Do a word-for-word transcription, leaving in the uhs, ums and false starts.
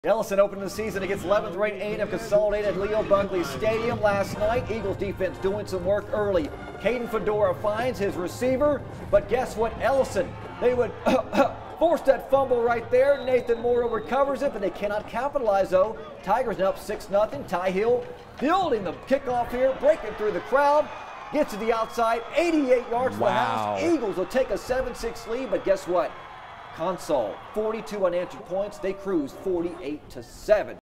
Ellison opened the season against eleventh ranked A and M Consolidated at Leo Bunkley Stadium last night. Eagles defense doing some work early. Caden Fedora finds his receiver, but guess what, Ellison? They would force that fumble right there. Nathan Morrow recovers it, but they cannot capitalize though. Tigers now up six nothing. Ty Hill building the kickoff here, breaking through the crowd. Gets to the outside, eighty-eight yards to Wow. the house. Eagles will take a seven six lead, but guess what? Consol, forty-two unanswered points. They cruise forty-eight to seven.